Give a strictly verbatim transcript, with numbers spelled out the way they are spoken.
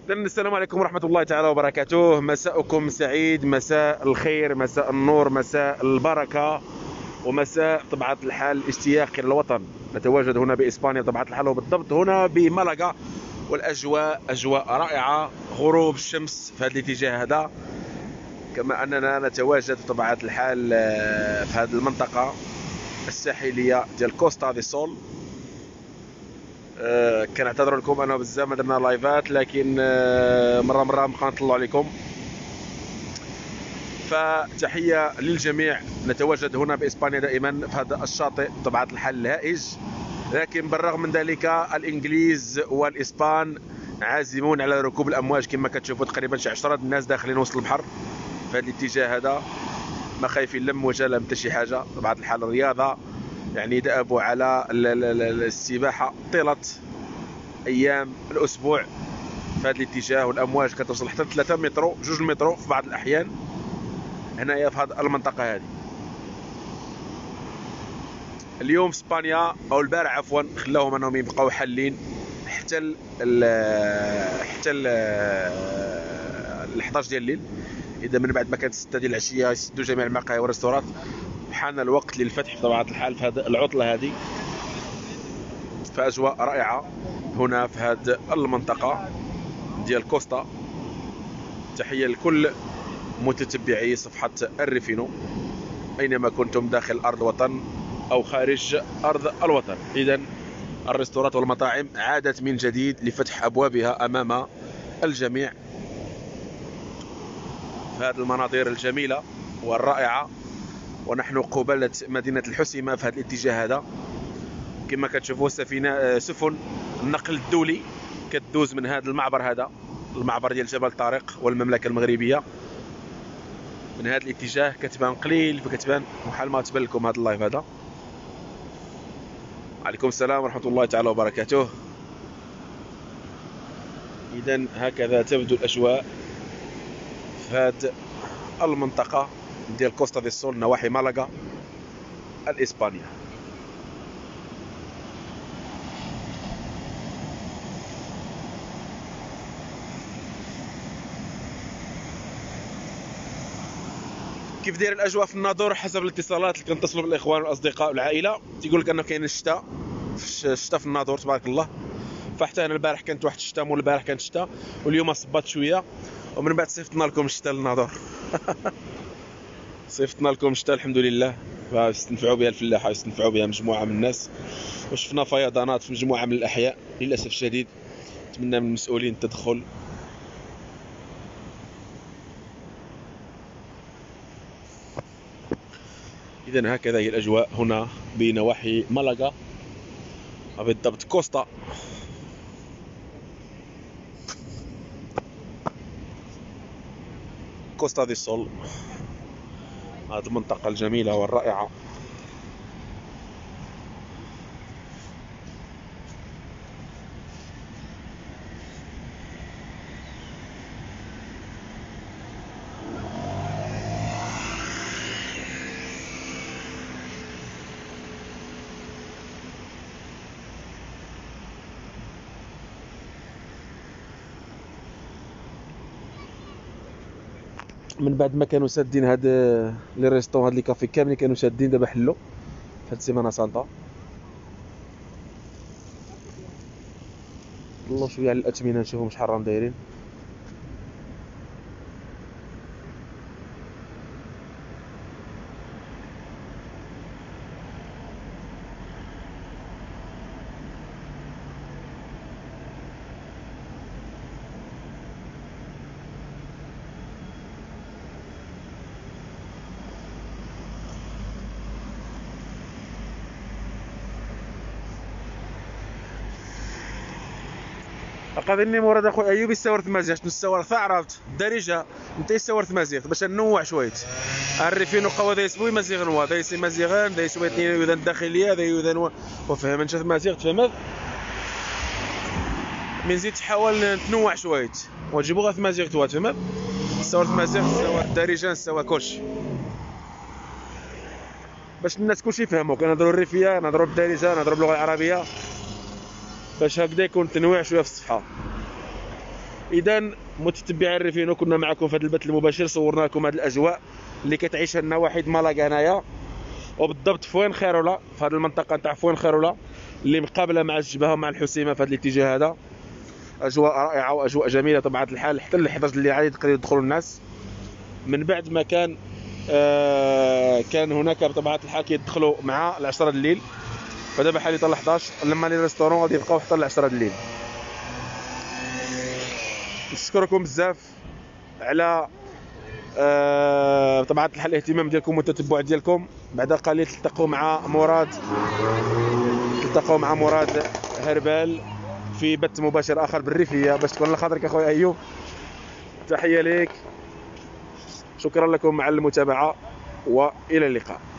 السلام عليكم ورحمة الله تعالى وبركاته. مساءكم سعيد، مساء الخير، مساء النور، مساء البركة، ومساء طبيعة الحال اشتياق إلى الوطن. نتواجد هنا بإسبانيا طبيعة الحال، وبالضبط هنا بملقا، والأجواء أجواء رائعة. غروب الشمس في هذا الاتجاه هذا، كما أننا نتواجد طبيعة الحال في هذه المنطقة الساحلية ديال كوستا دي سول. أه كنعتذر لكم انه بزاف ما درنا لايفات، لكن أه مره مره نبقى نطلعوا عليكم. فتحيه للجميع. نتواجد هنا باسبانيا دائما في هذا الشاطئ بطبيعه الحال الهائج، لكن بالرغم من ذلك الانجليز والاسبان عازمون على ركوب الامواج. كما كتشوفوا تقريبا شي عشرة الناس داخلين وسط البحر في هذا الاتجاه هذا، ما خايفين لا موجه لا حتى شي حاجه. بطبيعه الحال الرياضه يعني دأبوا على السباحة طيلة أيام الأسبوع في هذا الاتجاه، والأمواج كتوصل حتى ثلاثة متر جوج متر في بعض الأحيان هنايا في هذه المنطقة هذه. اليوم في اسبانيا أو البارح عفوا خلاهم أنهم يبقاو حالين حتى ال حتى ال حداش ديال الليل. إذا من بعد ما كانت ستة ديال العشية يسدوا جميع المقاهي والريستورات، حان الوقت للفتح بطبيعة الحال في هذه العطلة هذه. فأجواء رائعة هنا في هذه المنطقة ديال كوستا. تحية لكل متتبعي صفحة الريفينو أينما كنتم داخل أرض الوطن أو خارج أرض الوطن. إذن الريستورات والمطاعم عادت من جديد لفتح أبوابها أمام الجميع في هذه المناظر الجميلة والرائعة. ونحن قبالة مدينة الحسيمة في هذا الاتجاه هذا. كما كتشوفوا سفينة سفن النقل الدولي كتدوز من هذا المعبر هذا، المعبر ديال جبل طارق والمملكة المغربية. من هذا الاتجاه كتبان قليل، فكتبان بحال ما تبان لكم هذا اللايف هذا. عليكم السلام ورحمة الله تعالى وبركاته. إذن هكذا تبدو الأجواء في هذه المنطقة ديال كوستا دي سول نواحي ملقا الإسبانية. كيف داير الاجواء في الناظور؟ حسب الاتصالات اللي كنتصلوا بالاخوان والاصدقاء والعائله تيقول لك انه كاين الشتاء الشتاء في الناظور تبارك الله. فحتى انا البارح كانت واحد الشتاء، مول البارح كانت الشتاء، واليوم صبات شويه، ومن بعد صيفطنا لكم الشتاء للناظور. صيفطنا لكم الشتاء الحمد لله، يستنفعوا بها الفلاحه، يستنفعوا بها مجموعه من الناس، وشفنا فيضانات في مجموعه من الاحياء للاسف الشديد. نتمنى من المسؤولين التدخل. إذن هكذا هي الأجواء هنا بنواحي ملقا، بالضبط كوستا. كوستا دي سول، هذه المنطقة الجميلة والرائعة. من بعد ما كانوا سادين هاد لي ريستون، هاد لي كافي كاملين كانوا سادين، دابا حلوا في هاد سيمانا سانتا. الله شويه على الاثمنه نشوفهم شحال راهم دايرين. قاضيني مراد اخو ايوب يستور تمازيغ نستور ثا عرفت الدارجه انت يستور تمازيغ باش ننوع شويه. الريفينو قوا ذا يسوي مازيغ نوا ذا يسي مازيغان ذا يسوي اثنين يوذن الداخليه ذا يوذن وفهم انت مازيغ تفهم. من زيد تحاول تنوع شويه وتجيبوا غير مازيغ توا تفهم. نستور تمازيغ نستور الدارجه نستور كلشي باش الناس كلشي يفهموا. كنهضروا الريفيه نهضروا بالدارجه نهضروا باللغه العربيه باش هكذا يكون تنويع شويه في الصفحه. اذا متتبعي الريفينو، كنا معكم في هذا البث المباشر، صورنا لكم هذه الاجواء اللي كتعيشها نواحي مالاغا هنايا، وبالضبط فوين خيرولا، في هذه المنطقه نتاع فوين خيرولا اللي مقابله مع الجبهه ومع الحسيمه في هذا الاتجاه هذا. اجواء رائعه واجواء جميله بطبيعه الحال، حتى ل إحدى عشر اللي عادي يقدروا يدخلوا الناس من بعد ما كان آه كان هناك بطبيعه الحال كيدخلوا مع العشرة الليل، فدابا حاليا حتى ل إحدى عشر، لما لي ريستورون غادي يبقاو حتى ل العشرة الليل. نشكركم بزاف على آه بطبيعه الحال الاهتمام ديالكم والتتبع ديالكم. بعد قليل تلتقوا مع مراد تلتقوا مع مراد هربال في بث مباشر اخر بالريفيه باش تكون على خاطرك اخويا ايوب. تحيه ليك، شكرا لكم على المتابعه والى اللقاء.